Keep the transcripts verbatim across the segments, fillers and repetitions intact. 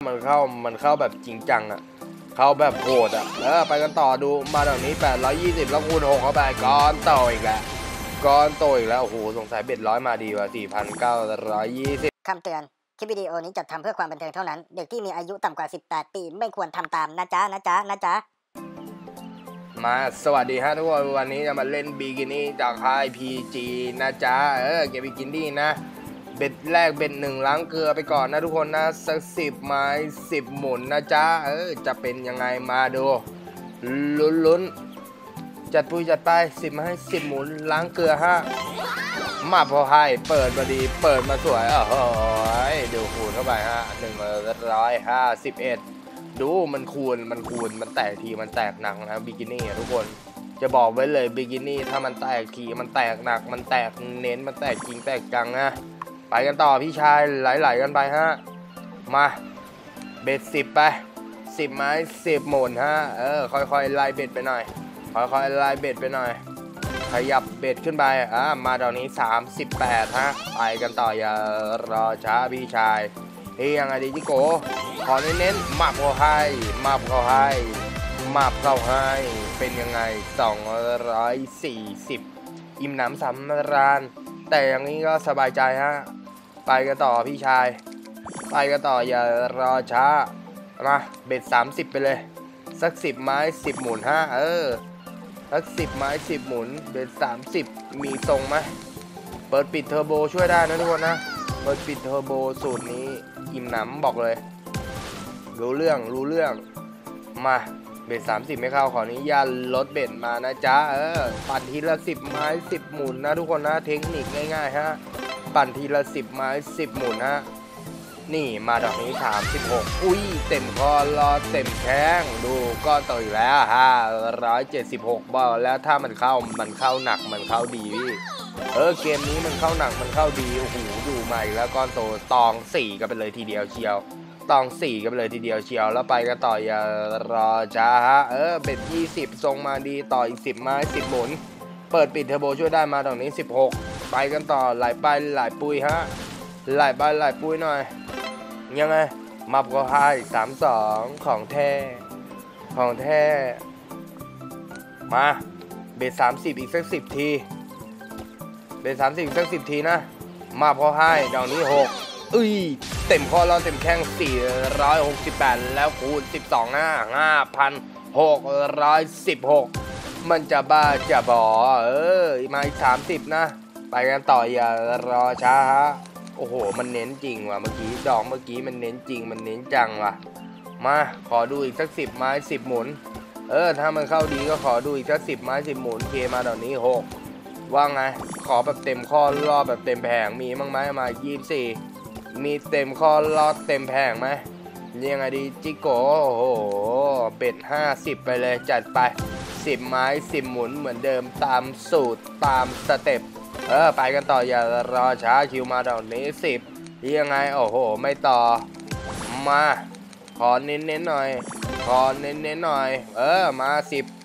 มันเข้ามันเข้าแบบจริงจังอ่ะเข้าแบบโหดอ่ะเออไปกันต่อดูมาตอนนี้แปดร้อยยี่สิบแล้วคูณหกเข้าไปก้อนโตอีกแล้วก้อนโตอีกแล้วโอ้โหสงสัยเบ็ดร้อยมาดีว่ะสี่พันเก้าร้อยยี่สิบคำเตือนคลิปวิดีโอนี้จัดทำเพื่อความบันเทิงเท่านั้นเด็กที่มีอายุต่ำกว่าสิบแปดปีไม่ควรทำตามนะจ๊ะนะจ๊ะนะจ๊ะมาสวัสดีฮะทุกคนวันนี้จะมาเล่นบิกินี่จากค่าย พี จี นะจ๊ะเออเกมบิกินี่นะเบ็ดแรกเบ็ดหนึ่งล้างเกลือไปก่อนนะทุกคนนะสักสิบไม้สิบหมุนนะจ๊ะเออจะเป็นยังไงมาดูลุ้นลุ้นจัดปุยจัดไปสิบไม้สิบหมุนล้างเกลือฮะมาพอให้เปิดมาดีเปิดมาสวยโอ้โหดูคูณเข้าไปฮะหนึ่งร้อยห้าสิบเอ็ดดูมันคูณมันคูณมันแตกทีมันแตกหนักนะบิกินี่ทุกคนจะบอกไว้เลยบิกินี่ถ้ามันแตกทีมันแตกหนักมันแตกเน้นมันแตกจริงแตกจังนะไปกันต่อพี่ชายไหลๆกันไปฮะมาเบ็ดสิบไปสิบไม้สิบหมุนฮะเออค่อยๆไล่เบ็ดไปหน่อยค่อยๆไล่เบ็ดไปหน่อยขยับเบ็ดขึ้นไปอ่ามาตอนนี้สามสิบแปดฮะไปกันต่ออย่ารอช้าพี่ชายเฮ้ยยังไงดีจิโกขอเน้นๆมับเขาให้มับเขาให้มับเขาให้เป็นยังไงสองร้อยสี่สิบอิ่มหนำสำราญแต่อย่างนี้ก็สบายใจฮะไปกันต่อพี่ชายไปกันต่ออย่ารอช้ามาเบ็ดสามสิบไปเลยสักสิบไม้สิบหมุนฮะเออสักสิบไม้สิบหมุนเบ็ดสามสิบมีทรงไหมเปิดปิดเทอร์โบช่วยได้นะทุกคนนะเปิดปิดเทอร์โบสูตรนี้อิ่มหนำบอกเลยรู้เรื่องรู้เรื่องมาเบ็ดสามสิบไม่เข้าขออนุญาตลดเบ็ดมานะจ๊ะเออปั่นทีละสิบไม้สิบหมุนนะทุกคนนะเทคนิคง่ายๆฮะปั่นทีละสิบไม้สิบหมุนฮะนี่มาดอกนี้สามสิบหกอุ้ยเต็มคอรอเต็มแข้งดูก็ต่อยแล้วห้าร้อยเจ็ดสิบหกบอลแล้วถ้ามันเข้ามันเข้าหนักมันเข้าดีพี่เออเกมนี้มันเข้าหนักมันเข้าดีโอ้โหดูใหม่แล้วก้อนโตตองสี่กันไปเลยทีเดียวเชียวตองสี่กันไปเลยทีเดียวเชียวแล้วไปกันต่ออย่ารอช้าฮะเออเบ็ดยี่สิบทรงมาดีต่ออีกสิบไม้สิบหมุนเปิดปิดเทอร์โบช่วยได้มาตรงนี้สิบหกไปกันต่อไหลไปไหลปุยฮะไหลไปไหลปุยหน่อยยังไงมับก็ให้สามสองของแท้ของแท้มาเบ็ดสามสิบอีกสักสิบทีเบ็ดสามสิบสักสิบทีนะมาพอให้ดอกนี้หกอุ้ยเต็มข้อเราเต็มแข้งสี่ร้อยหกสิบแปดแล้วคูณสิบสองห้าห้าพันหกร้อยสิบหกมันจะบ้าจะบอเออมาอีกสามสิบนะไปกันต่ออย่ารอช้าฮะโอ้โหมันเน้นจริงว่ะเมื่อกี้ดอกเมื่อกี้มันเน้นจริงมันเน้นจังว่ะมาขอดูอีกสักสิบไม้สิบหมุนเออถ้ามันเข้าดีก็ขอดูอีกสักสิบไม้สิบหมุนเคมาดอกนี้หกว่าไงขอแบบเต็มข้อรอบแบบเต็มแผงมีมั้งไหมมายี่สิบสี่มีเต็มข้อรอบเต็มแผงไหมยังไงดีจิโกโอ้โหเบ็ดห้าสิบไปเลยจัดไปสิบไม้สิบหมุนเหมือนเดิมตามสูตรตามสเต็ปเออไปกันต่ออย่ารอช้าคิวมาดอกนี้สิบยังไงโอ้โหไม่ต่อมาขอเน้นๆหน่อยขอเน้นๆหน่อยเออมาสิบ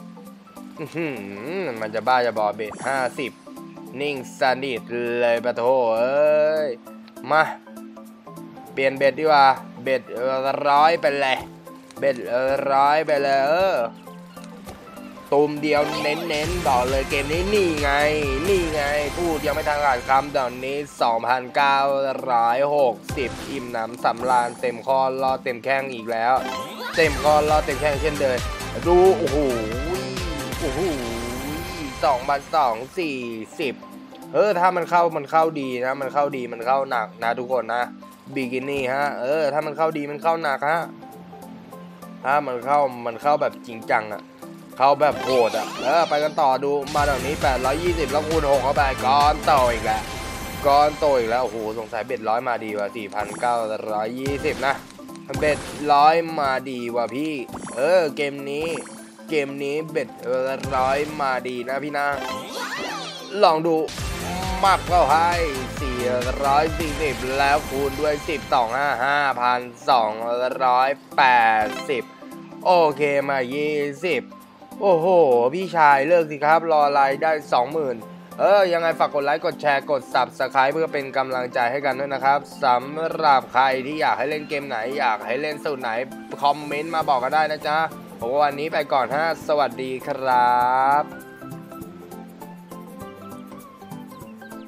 มันจะบ้าจะบอเบ็ดห้าสิบนิ่งสนิทเลยปะโถเอ้ยมาเปลี่ยนเบ็ดดีกว่าเบ็ดร้อยไปเลยเบ็ดร้อยไปเลยเออตูมเดียวเน้นๆบอกเลยเกมนี้นี่ไงนี่ไงพูดยังไม่ทางการคำตอนนี้ สองพันเก้าร้อยหกสิบ อิ่มหนำสำราญเต็มคอรอเต็มแข้งอีกแล้วเต็มคอรอเต็มแข้งเช่นเดิมดูโอ้โหโอ้โหสองพันสองสี่สิบเออถ้ามันเข้ามันเข้าดีนะมันเข้าดีมันเข้าหนักนะทุกคนนะบิกินี่ฮะเออถ้ามันเข้าดีมันเข้าหนักฮะถ้ามันเข้ามันเข้าแบบจริงจังอะเข้าแบบโหดอ่ะเออไปกันต่อดูมาตอนนี้แปดร้อยยี่สิบแล้วคูณหกเข้าไปก้อนโตอีกแล้วก้อนโตอีกแล้วโอ้โหสงสัยเบ็ดร้อยมาดีว่ะสี่พันเก้าร้อยยี่สิบนะเบ็ดร้อยมาดีว่ะพี่เออเกมนี้เกมนี้เบ็ดร้อยมาดีนะพี่นะลองดูมับเข้าให้สี่ร้อยสี่สิบแล้วคูณด้วยสิบสองห้าห้าพันสองร้อยแปดสิบโอเคมายี่สิบโอ้โหพี่ชายเลิกสิครับรอไลน์ได้สองหมื่นเออยังไงฝากกดไลค์กดแชร์กด ซับสไครบ์ เพื่อเป็นกำลังใจให้กันด้วยนะครับสำหรับใครที่อยากให้เล่นเกมไหนอยากให้เล่นสูตรไหนคอมเมนต์มาบอกกันได้นะจ๊ะผมว่าวันนี้ไปก่อนฮะสวัสดีครับ